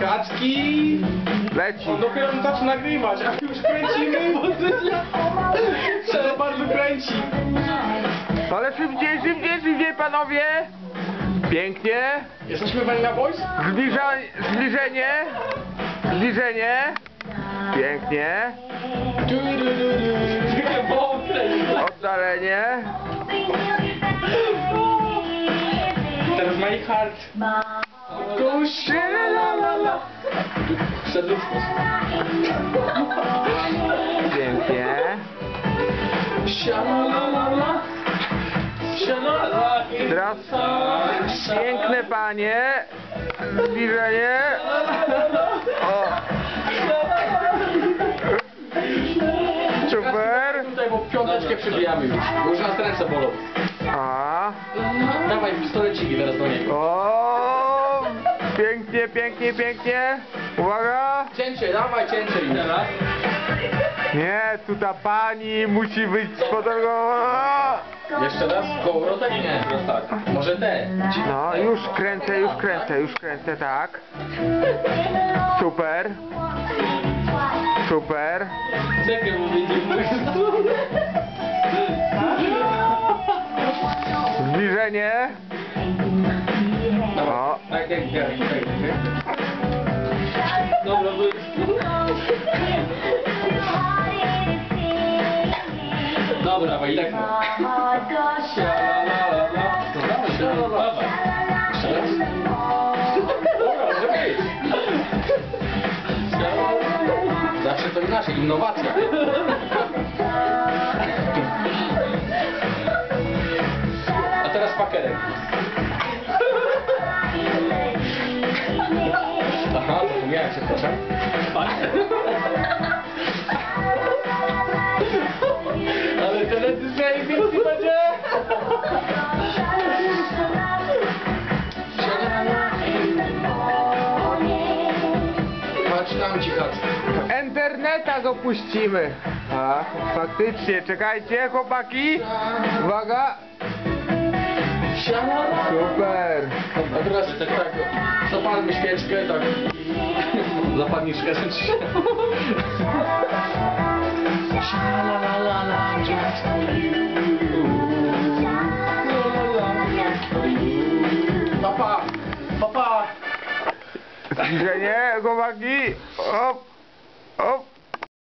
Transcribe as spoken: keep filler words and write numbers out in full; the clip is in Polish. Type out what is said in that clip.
Kaczki! Leci. On dopiero zaczyna nagrywać, a już kręcimy, bo trzeba bardzo kręci. Ale szybciej, szybciej, szybciej, panowie! Pięknie. Jesteśmy Vanilla Boys? Zbliża, zbliżenie. Zbliżenie. Pięknie. Oddalenie. Teraz my heart. Kuszy, la la la. Serduszko. Pięknie. Sialalala. Sialala. Teraz piękne panie. Zbliżenie. O. Super. Tutaj, bo piąteczkę przybijamy już. Bo już nas ręce bolą. A. Dawaj pistoleciki teraz do niego. O. Pięknie, pięknie, pięknie. Uwaga. Cięcie, dawaj cięcie już. Teraz. Nie, tu ta pani musi być sfotografowana. Jeszcze raz? Kołowrotek? Nie, jest tak. Może te. No, już kręcę, już kręcę, już kręcę, tak. Super. Super. Czekaj, bo będzie Zbliżenie. O. Tak, jak Gary, tak, tak. Dobra, bo... Dobra, dawaj, jak no. Sialalala. Sialalala. Jeszcze raz. Dobra, może być. Sialalala. Zawsze to inaczej, innowacja. A teraz pakerek. Aha, zapomniałem się, proszę. Ale teledysk najwięcej będzie! Patrz tam cichacz. Interneta go puścimy. A, faktycznie, czekajcie chłopaki. Uwaga. Super. A teraz tak, tak, zapalmy świeczkę, tak. Zapalniczkę rzeczy się. Papa, papa. Zbliżenie, chłopaki. Hop.